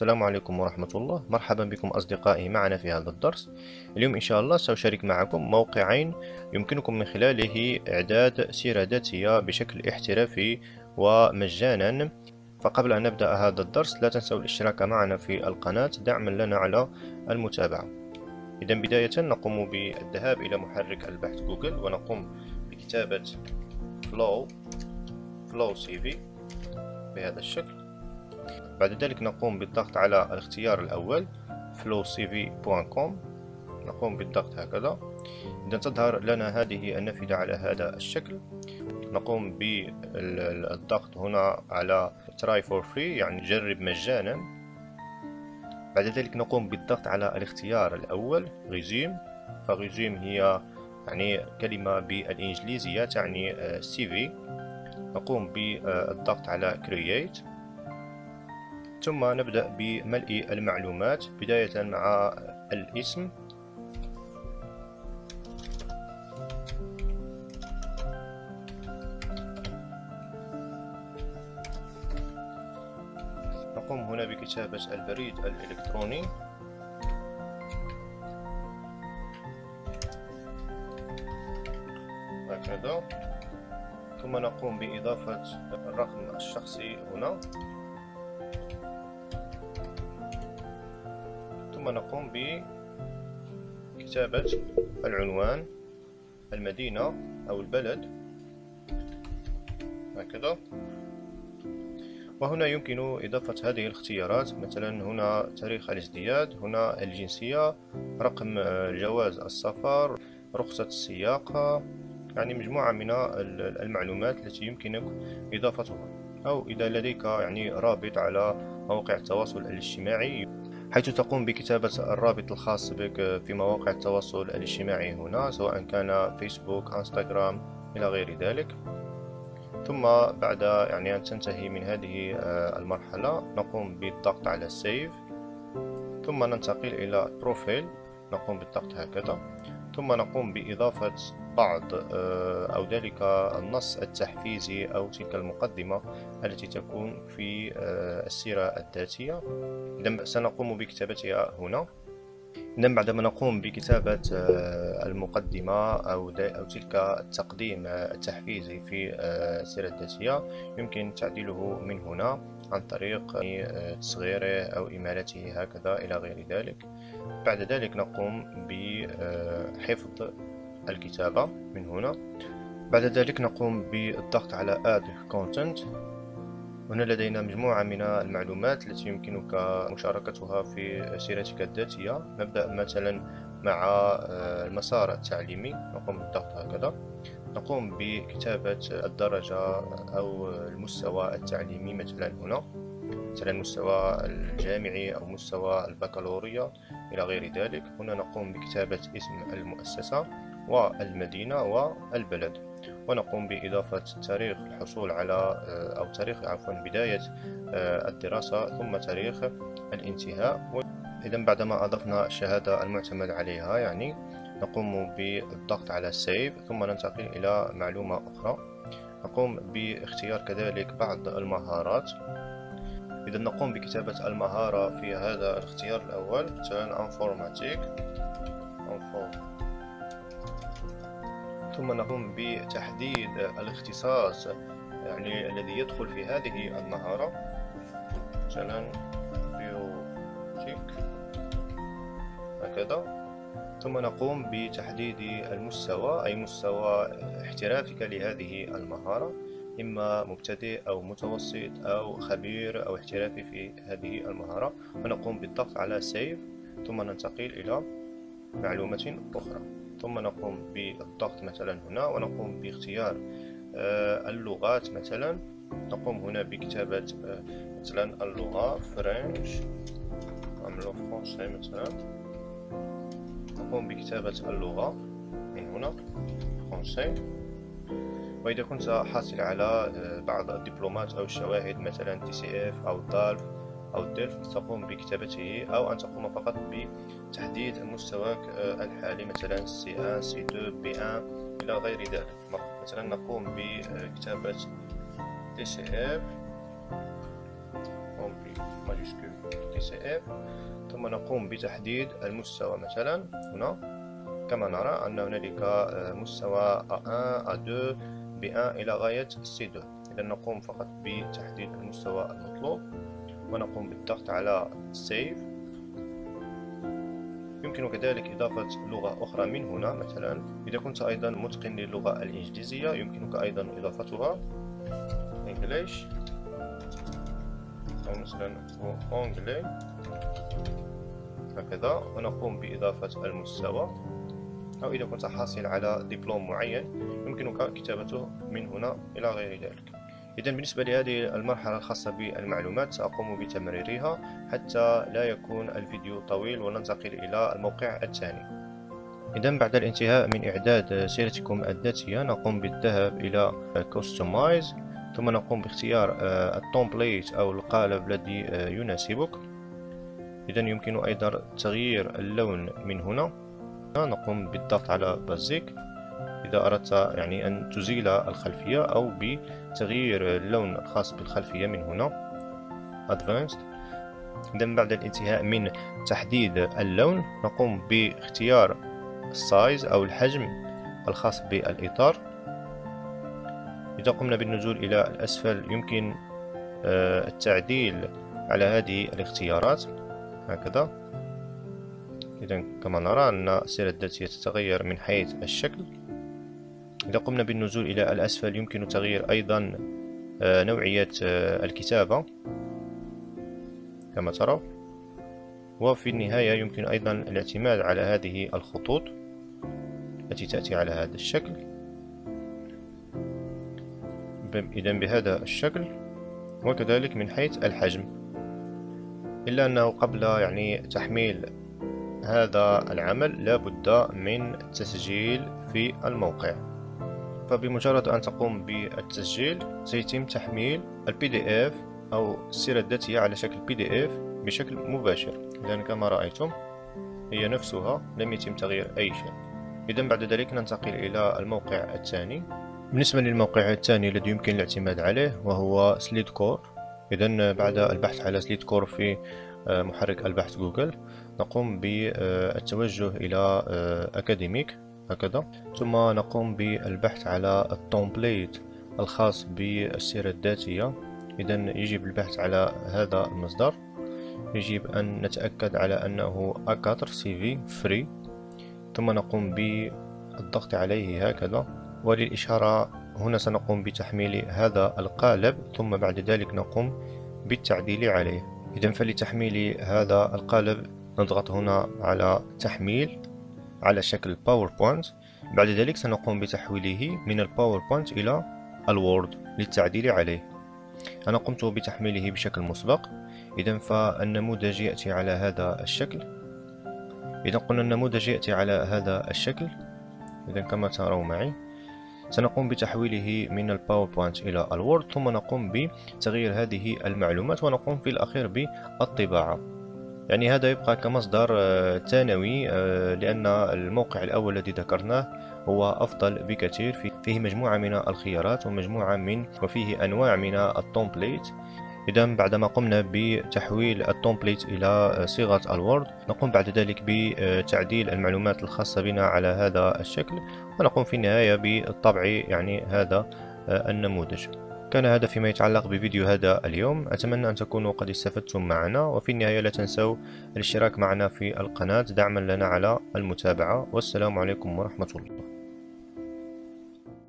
السلام عليكم ورحمة الله. مرحبا بكم أصدقائي معنا في هذا الدرس. اليوم إن شاء الله سأشارك معكم موقعين يمكنكم من خلاله إعداد سيرة ذاتية بشكل احترافي ومجانا. فقبل أن نبدأ هذا الدرس لا تنسوا الاشتراك معنا في القناة دعما لنا على المتابعة. إذا بداية نقوم بالذهاب إلى محرك البحث جوجل ونقوم بكتابة flow CV بهذا الشكل. بعد ذلك نقوم بالضغط على الاختيار الأول flowcv.com، نقوم بالضغط هكذا. إذا تظهر لنا هذه النافذة على هذا الشكل نقوم بالضغط هنا على try for free يعني جرب مجانا. بعد ذلك نقوم بالضغط على الاختيار الأول resume، فresume هي يعني كلمة بالإنجليزية تعني CV. نقوم بالضغط على create، ثم نبدأ بملء المعلومات بداية مع الاسم، نقوم هنا بكتابة البريد الإلكتروني، هكذا، ثم نقوم بإضافة الرقم الشخصي هنا، ثم نقوم بكتابة العنوان، المدينة أو البلد، هكذا. وهنا يمكن إضافة هذه الاختيارات، مثلا هنا تاريخ الازدياد، هنا الجنسية، رقم جواز السفر، رخصة السياقة، يعني مجموعة من المعلومات التي يمكنك إضافتها. أو إذا لديك يعني رابط على مواقع التواصل الاجتماعي حيث تقوم بكتابة الرابط الخاص بك في مواقع التواصل الاجتماعي هنا، سواء كان فيسبوك، انستغرام إلى غير ذلك. ثم بعد يعني أن تنتهي من هذه المرحلة نقوم بالضغط على سيف، ثم ننتقل إلى بروفيل، نقوم بالضغط هكذا، ثم نقوم بإضافة بعض أو ذلك النص التحفيزي أو تلك المقدمة التي تكون في السيرة الذاتية. إذا سنقوم بكتابتها هنا. إذا بعدما نقوم بكتابة المقدمة أو تلك التقديم التحفيزي في السيرة الذاتية يمكن تعديله من هنا عن طريق تصغيره أو إمالته هكذا إلى غير ذلك. بعد ذلك نقوم بحفظ الكتابة من هنا. بعد ذلك نقوم بالضغط على Add Content. هنا لدينا مجموعة من المعلومات التي يمكنك مشاركتها في سيرتك الذاتية. نبدأ مثلا مع المسار التعليمي، نقوم بالضغط هكذا، نقوم بكتابة الدرجة أو المستوى التعليمي، مثلا هنا مثلا مستوى الجامعي أو مستوى البكالوريا إلى غير ذلك. هنا نقوم بكتابة اسم المؤسسة والمدينة والبلد، ونقوم بإضافة تاريخ الحصول على أو تاريخ بداية الدراسة ثم تاريخ الانتهاء. إذا بعدما أضفنا الشهادة المعتمد عليها يعني نقوم بالضغط على سيف، ثم ننتقل إلى معلومة أخرى. نقوم باختيار كذلك بعض المهارات. إذا نقوم بكتابة المهارة في هذا الاختيار الأول، مثلا انفورماتيك، ثم نقوم بتحديد الاختصاص يعني الذي يدخل في هذه المهارة، مثلا بيوتيك هكذا. ثم نقوم بتحديد المستوى، أي مستوى احترافك لهذه المهارة، إما مبتدئ أو متوسط أو خبير أو احترافي في هذه المهارة. ونقوم بالضغط على سيف، ثم ننتقل إلى معلومة أخرى، ثم نقوم بالضغط مثلا هنا ونقوم باختيار اللغات. مثلا نقوم هنا بكتابة مثلا اللغة فرنش، نعملو فرونسي مثلا، نقوم بكتابة اللغة من هنا فرونسي. وإذا كنت حاصل على بعض الدبلومات أو الشواهد مثلا TCF أو DALF أو DELF تقوم بكتابته، أو أن تقوم فقط بتحديد مستواك الحالي، مثلا C1 C2 B1 إلى غير ذلك. مثلا نقوم بكتابة TCF، نقوم مايوسكول TCF. ثم نقوم بتحديد المستوى مثلا هنا، كما نرى أن هنالك مستوى A1 A2 B1 إلى غاية C2. إذا نقوم فقط بتحديد المستوى المطلوب ونقوم بالضغط على Save. يمكن كذلك إضافة لغة أخرى من هنا، مثلا إذا كنت أيضا متقن للغة الإنجليزية يمكنك أيضا إضافتها English أو مثلا Anglais هكذا، ونقوم بإضافة المستوى. أو إذا كنت حاصل على دبلوم معين يمكنك كتابته من هنا إلى غير ذلك. إذا بالنسبة لهذه المرحلة الخاصة بالمعلومات سأقوم بتمريرها حتى لا يكون الفيديو طويل وننتقل إلى الموقع الثاني. إذا بعد الانتهاء من إعداد سيرتكم الذاتية نقوم بالذهاب إلى Customize، ثم نقوم باختيار التمبليت أو القالب الذي يناسبك. إذا يمكن أيضا تغيير اللون من هنا، نقوم بالضغط على بازيك إذا أردت يعني أن تزيل الخلفية أو بتغيير اللون الخاص بالخلفية من هنا Advanced. إذا بعد الانتهاء من تحديد اللون نقوم باختيار السايز أو الحجم الخاص بالإطار. إذا قمنا بالنزول إلى الأسفل يمكن التعديل على هذه الاختيارات هكذا. إذا كما نرى أن السيرة الذاتية تتغير من حيث الشكل. إذا قمنا بالنزول إلى الأسفل يمكن تغيير أيضا نوعية الكتابة كما ترى. وفي النهاية يمكن أيضا الاعتماد على هذه الخطوط التي تأتي على هذا الشكل. إذا بهذا الشكل، وكذلك من حيث الحجم. إلا أنه قبل يعني تحميل هذا العمل لا بد من التسجيل في الموقع. فبمجرد أن تقوم بالتسجيل سيتم تحميل الPDF أو السيرة الذاتية على شكل PDF بشكل مباشر. إذا كما رأيتم هي نفسها، لم يتم تغيير أي شيء. إذا بعد ذلك ننتقل إلى الموقع الثاني. بالنسبة للموقع الثاني الذي يمكن الاعتماد عليه وهو SlideCore. إذا بعد البحث على SlideCore في محرك البحث جوجل نقوم بالتوجه إلى أكاديميك هكذا، ثم نقوم بالبحث على التمبليت الخاص بالسيرة الذاتية. إذا يجب البحث على هذا المصدر، يجب أن نتأكد على أنه A4 CV Free، ثم نقوم بالضغط عليه هكذا. وللإشارة هنا سنقوم بتحميل هذا القالب ثم بعد ذلك نقوم بالتعديل عليه. إذا فلتحميل هذا القالب نضغط هنا على تحميل على شكل باوربوينت. بعد ذلك سنقوم بتحويله من الباوربوينت إلى الوورد للتعديل عليه. أنا قمت بتحميله بشكل مسبق. إذا فالنموذج يأتي على هذا الشكل. إذا قلنا النموذج يأتي على هذا الشكل، إذا كما ترون معي سنقوم بتحويله من الباوربوينت إلى الوورد، ثم نقوم بتغيير هذه المعلومات ونقوم في الأخير بالطباعة. يعني هذا يبقى كمصدر ثانوي، لأن الموقع الأول الذي ذكرناه هو أفضل بكثير، فيه مجموعة من الخيارات وفيه أنواع من التمبليت. إذا بعدما قمنا بتحويل التمبليت إلى صيغة الوورد نقوم بعد ذلك بتعديل المعلومات الخاصة بنا على هذا الشكل، ونقوم في النهاية بالطبع يعني هذا النموذج. كان هذا فيما يتعلق بفيديو هذا اليوم. أتمنى أن تكونوا قد استفدتم معنا، وفي النهاية لا تنسوا الاشتراك معنا في القناة دعما لنا على المتابعة. والسلام عليكم ورحمة الله.